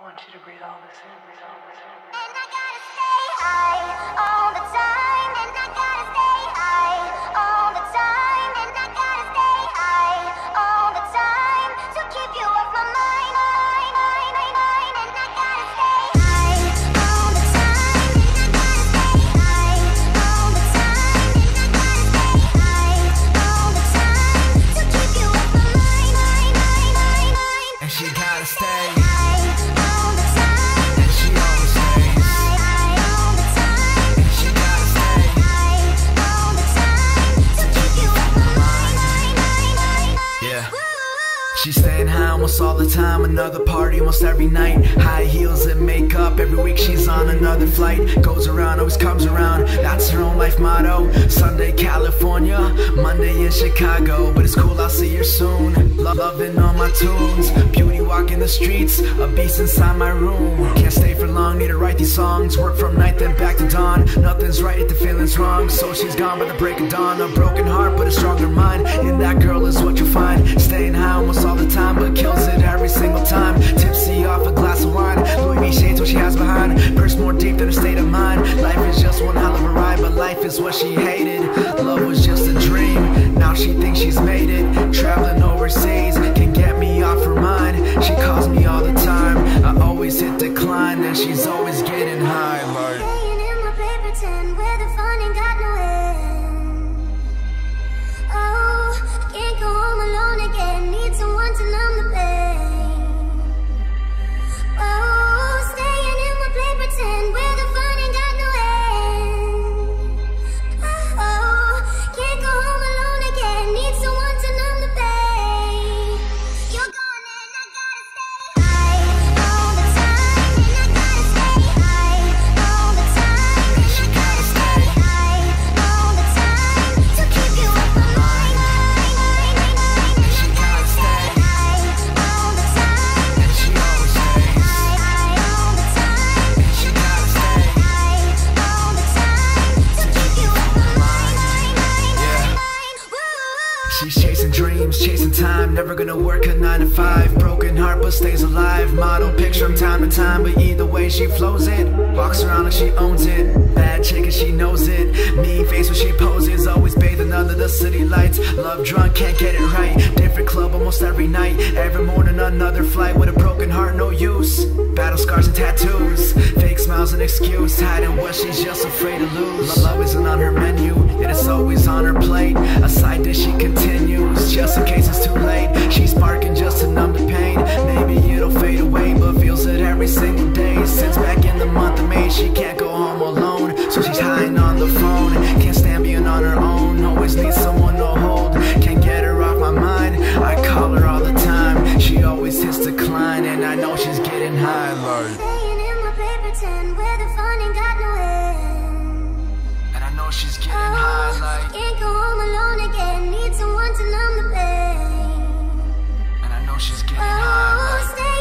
want you to breathe all this in, breathe all this in. And I gotta stay high all the time. And I gotta stay high all the time. And I gotta stay high all the time to keep you off my mind. And I gotta stay high all the time. And I gotta stay high all the time. And I gotta stay high all the time to keep you off my mind. And she gotta stay. She's staying high almost all the time, another party almost every night. High heels and makeup, every week she's on another flight. Goes around, always comes around, that's her own life motto. Sunday California, Monday in Chicago, but it's cool, I'll see her soon. Loving all my tunes, beauty walking the streets, a beast inside my room. Can't stay for long, need to write these songs. Work from night then back to dawn, nothing's right if the feeling's wrong. So she's gone by the break of dawn, a broken heart but a stronger mind. In that girl is what you'll find, staying high almost all the time, but kills it every single time. Tipsy off a glass of wine, Louis V shades what she has behind, purse more deep than her state of mind. Life is just one hell of a ride, but life is what she hated. Love was just a dream, now she thinks she's made it. Traveling overseas can get me off her mind. She calls me all the time, I always hit decline, and she's always getting high like Staying in my paper tin where the fun ain't got no end. Oh, I can't go home alone again, need someone to numb the pain. Oh, staying in my paper tin where the fun ain't got no end. Oh, can't go home alone again, need someone to numb the pain. You're gone and I gotta stay high all the time. And I gotta stay high all the time. And I gotta stay high all the time to keep you off my mind. And I gotta stay high all the time. and she always stays. High all the time. And she gotta stay. High all the time to keep you off my mind. Yeah. Woo. She's chasing dreams, chasing time, never gonna work a 9 to 5. Broken heart but stays alive, model picture from time to time, but either way she flows it. Walks around like she owns it, bad chick and she knows it. Mean face when she poses, always bathing under the city lights. Love drunk, can't get it right, different club almost every night. Every morning another flight, with a broken heart no use. Battle scars and tattoos, fake smiles an excuse, hiding what she's just afraid to lose. Love isn't on her menu, yet it's always on her plate. A side dish she continues, just in case it's too late. She's sparking just to numb the pain, maybe it'll fade away, but feels it every single day. Since back in the month of May, she can't go home alone, so she's hiding on the phone. Can't stand being on her own, always needs someone to hold. Can't get her off my mind, I call her all the time. She always hits decline, and I know she's getting high like. Staying in my paper tin where the fun ain't got no end. And I know she's getting high like. Can't go home alone again, need someone to numb the pain. And I know she's getting Oh, high like. stay